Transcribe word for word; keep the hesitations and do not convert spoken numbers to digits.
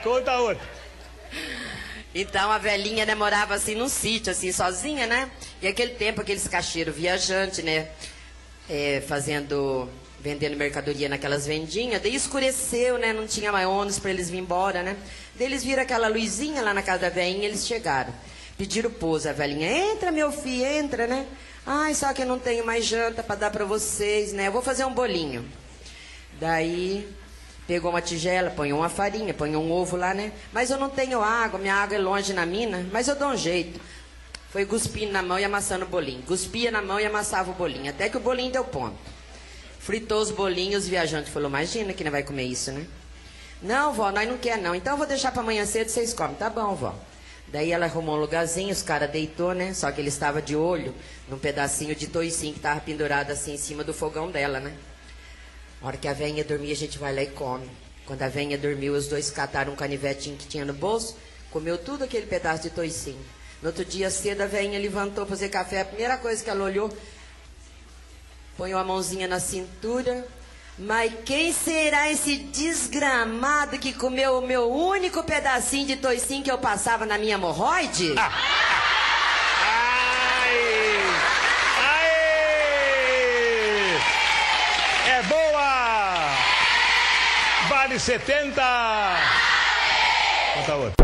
Conta outra. Então a velhinha, né, morava assim num sítio, assim, sozinha, né? E aquele tempo, aqueles cacheiros viajantes, né? É, fazendo, vendendo mercadoria naquelas vendinhas. Daí escureceu, né? Não tinha mais ônibus pra eles vir embora, né? Daí eles viram aquela luzinha lá na casa da velhinha, eles chegaram. Pediram pouso, a velhinha, entra meu filho, entra, né? Ai, só que eu não tenho mais janta pra dar pra vocês, né? Eu vou fazer um bolinho. Daí... pegou uma tigela, põe uma farinha, põe um ovo lá, né? Mas eu não tenho água, minha água é longe na mina, mas eu dou um jeito. Foi cuspindo na mão e amassando o bolinho. Cuspia na mão e amassava o bolinho, até que o bolinho deu ponto. Fritou os bolinhos, os viajantes falou, imagina que não vai comer isso, né? Não, vó, nós não quer não, então eu vou deixar pra amanhã cedo, vocês comem. Tá bom, vó. Daí ela arrumou um lugarzinho, os caras deitou, né? Só que ele estava de olho num pedacinho de toicinho que tava pendurado assim em cima do fogão dela, né? A hora que a velhinha dormia, a gente vai lá e come. Quando a velhinha dormiu, os dois cataram um canivetinho que tinha no bolso, comeu tudo aquele pedaço de toicinho. No outro dia cedo, a velhinha levantou para fazer café. A primeira coisa que ela olhou, põe a mãozinha na cintura. Mas quem será esse desgramado que comeu o meu único pedacinho de toicinho que eu passava na minha hemorroide? Ah. É boa! Vale setenta! Conta outra.